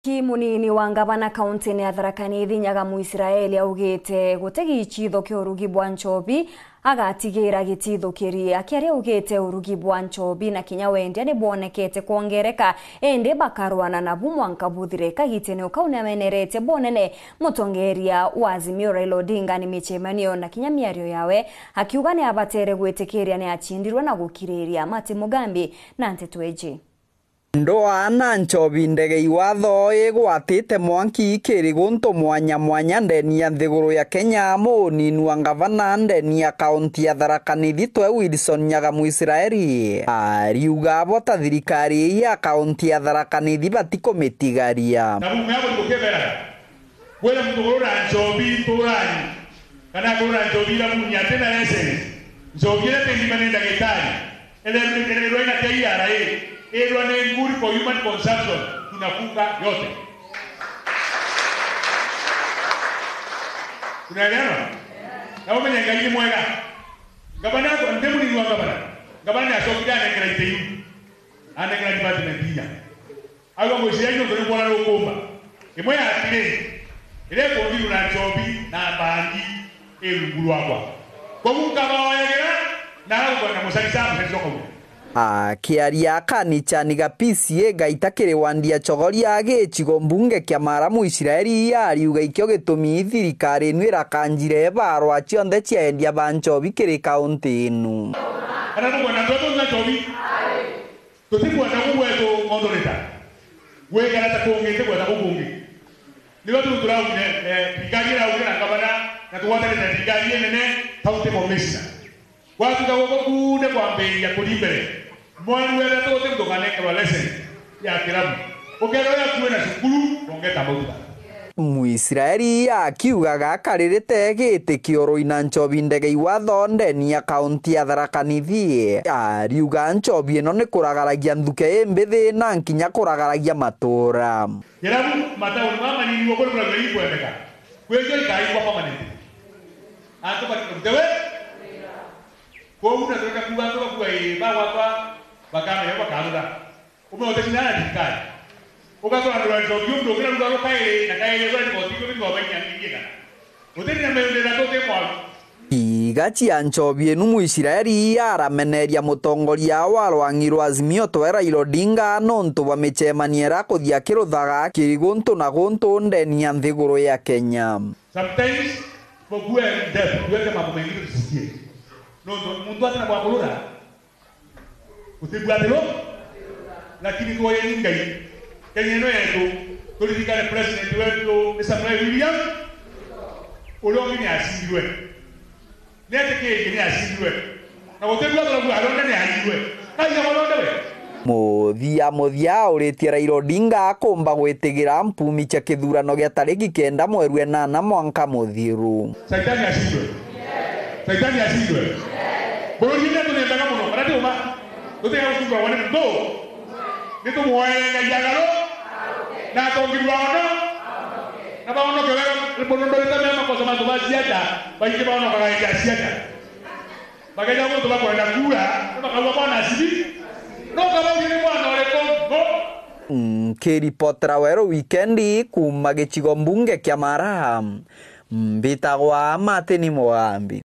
Mutuki munini wa ngavana kaunti ya Tharaka Nithi Nyaga Muisiraeli augite gutegi ichitho kia urugi bwa nchobi agatigira gitithukirie akiaria ugite urugi bwa nchobi na kinya wendia ni bonekete kuongereka ende bakarwana na bumwanka buthire kagitene ukaunamenerete bonene mutongeria wa Azimio Raila Odinga ni michemanio na kinya miario yawe akiuga ni abatere gwitikiria ni achindirwe na gukiriria Mati Mugambi na Nteto Eji. Ndoa na nchobi ndege iwatho igwatite mwanki ikiri guntu mwanya ndeni ya nthiguru ya Kenya munini wa ngavana ndeni ya kaunti ya Tharaka Nithi twe Wilson Nyaga Muisiraeli ariuga bota thirikari ya kaunti ya Tharaka Nithi batikomitigaria na bume abo ndokebera kwela mthiguru na nchobi turani kana kura nchobi la munya tena lese nchobi ile tendimane ndagitari ele roina TRA Erwa ne nguri for human consumption tunafunga yote. Tunaelewana? Na wewe mwenye mwega. Gavana kwa ndemu ni wa gavana. Gavana asokida na ngira iteyu. Ana ngira department ya. Ayo mwishiaji ndo kwa na ukomba. Imwe atire. Ile ko ndi na chobi na bangi elungulu akwa. Kwa mukaba wayegera na kwa na musalisa msoko. Kiaria kanichani PCA gaitakire wandia chogoria agichigo mbunge kia Maramu Israeli ariuga ikyo gitumi thirikari nwira kanjire barwa cionthe ciendia banchobi kiri kaunti inu ana mwana toto na chobi tutibwa na kubweto mondoreta we kana takongete kwa takungi ni watu turau pigagira ugera kabana na tuwatale na pigagie nene kaunti momesa watu kawo kude kwa mbei ya kulimbere mwanwera tote mtokaneka wa lesson ya kiramu ukero ya kuena shukuru ongeta mauta Muisiraeli akiuga gakaririte gitikio roina nchobi ndege iwatho ndeni ya kaunti ya Tharaka Nithi ariuga nchobi ino ni kuragaragia nthuke imbithi na nkinya kuragaragia matura kiramu matao mama ni niwo kwa kwa ikwendeka kwejo ikai kwa permanent anto bakidewe kwa una tunataka kuanza kwa bawa bakame yako kaanza umeotesha na dikai ukato ndo ndio ndio kila mtu kaile na kaile kwa ndio ndio banya ngiga uteni na mbele na tote kwa igachi anchobi enu Muisiraeli arameneria mutongoria wa rwang'irwa Azimio twe Raila Odinga nontu bamichemaniera kuthia kiruthaga kiriguntu na guntu ndeni ya nthiguru ya Kenya. Sometimes bogwe ndefu weke mambo mengine tusikie nontu mtu atana kwa kulura utibwatelo lakini kwa yeye ngai kenyeno yetu tulizikana president wetu Samuel William ulongi ni asindwe nete ke ni asindwe na utibwa kwa alonda ni asindwe kaya malonda we muthia uritie Raila Odinga akomba gwitigira mpumi cha kithurano gia tariki 9 mweri wa 8 mwanka muthiru Saitani asindwe Saitani asindwe bora ndio tunaendaga muno barati uma tutega usunga wane ndo nito muenga yagalo na tongirwa ono na baono ke bonondo leta mema kwa sababu baziada baike baono kwa ya siada bagaja ngo tuba kwenda kula na bakawa bwana asibi no kama ngine bwana ole kongo kiripotera wero weekendi kuma gichigo mbunge kia Maramu mbitagwa Mati Mugambi.